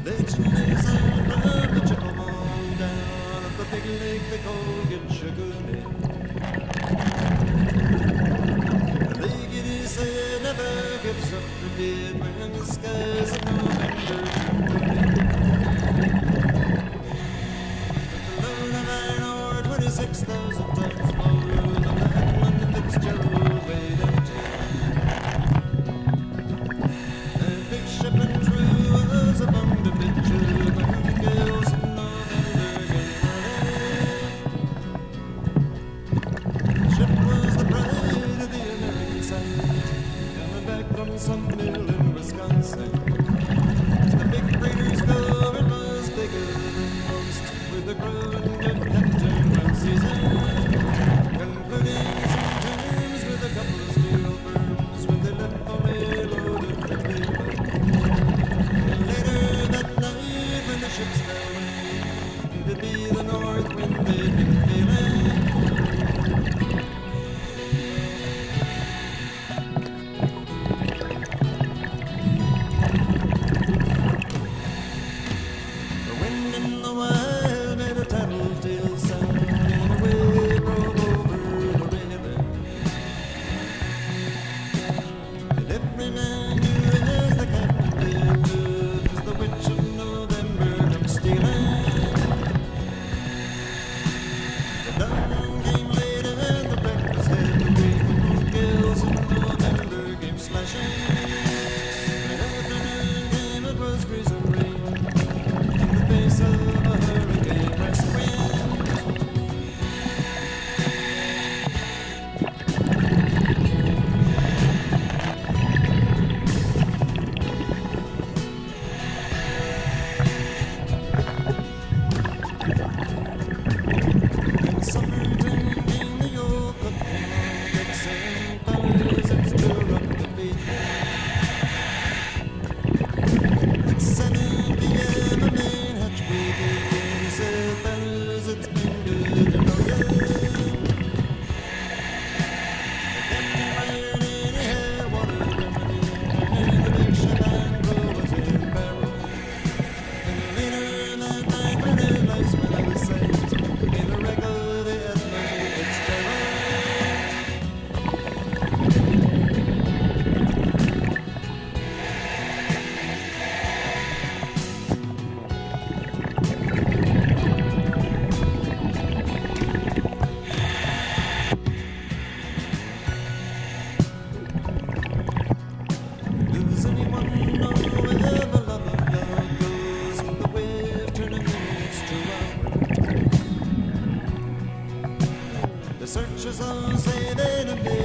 Legend is out of the chippewa down at the big lake they call Get Sugar Lake. The lake it is said never gives up the dead when the skies of November the load of iron ore 26,000 tons more than the Hatman and Fitzgerald weighed out. A big ship and crew was among the picture when the gales of November gave away. The ship was the pride of the American side, coming back from some mill in Wisconsin. The big freighters go, it was bigger than most, with the crew and good Captain Well-Seasoned, concluding some terms with a couple of steel firms when they left for a loaded paper. Later that night when the ships fell away, it'd be the north wind they'd been feeling. The wind in the wild made a tattletale sound and away it drove over the river. And every man knew as the captain did too, 'cause the witch of November comes stealing. The dawn came later and the breakfast had to wait. Gales of November came slashing. When afternoon came it was freezing rain in the face of a hurricane west wind. In summertime came the old cook came on deck saying, "Fellas, it's too rough to beat." At 7 p.m. a main hatch broke in. He said, "Fellas, it's been good to know ya." The captain wired in, he had water remedy, and the big ship and crew was in peril. And later that night when their lights went out of sight, came the wreck of the Edmund Fitzgerald. Does anyone know where the love of God goes when the wave turning minutes to hours? The searchers all say they don't